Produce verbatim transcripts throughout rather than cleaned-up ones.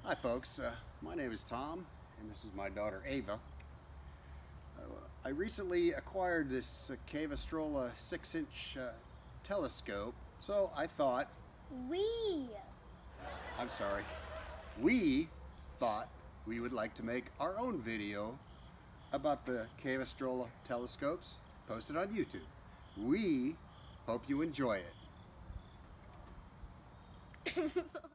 Hi folks, uh, my name is Tom and this is my daughter Ava. Uh, I recently acquired this uh, Cave-Astrola six inch uh, telescope, so I thought... We! I'm sorry. We thought we would like to make our own video about the Cave-Astrola telescopes posted on YouTube. We hope you enjoy it.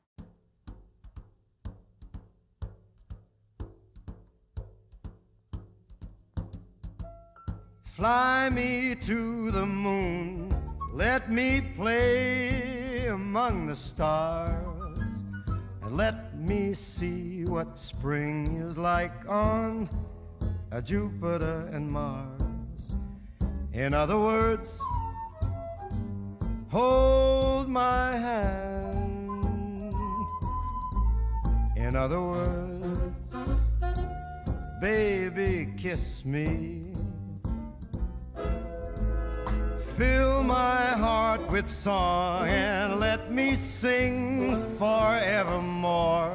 Fly me to the moon, let me play among the stars, and let me see what spring is like on a Jupiter and Mars. In other words, hold my hand. In other words, baby, kiss me. Fill my heart with song and let me sing forevermore.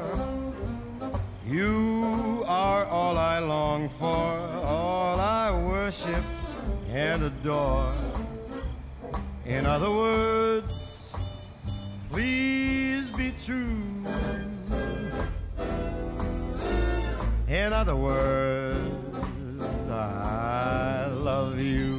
You are all I long for, all I worship and adore. In other words, please be true. In other words, I love you.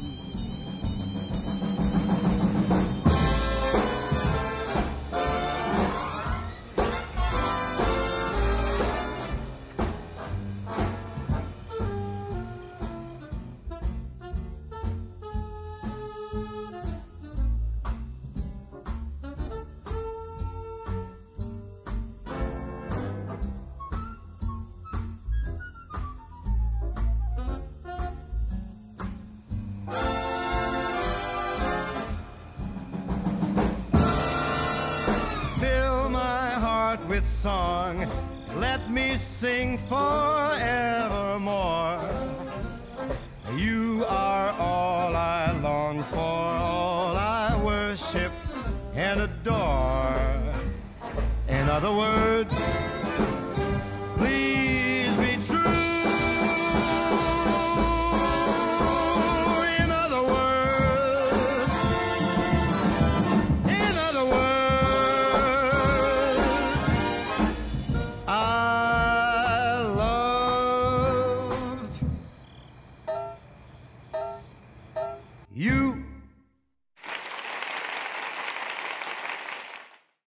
With song, let me sing forevermore. You are all I long for, all I worship and adore. In other words,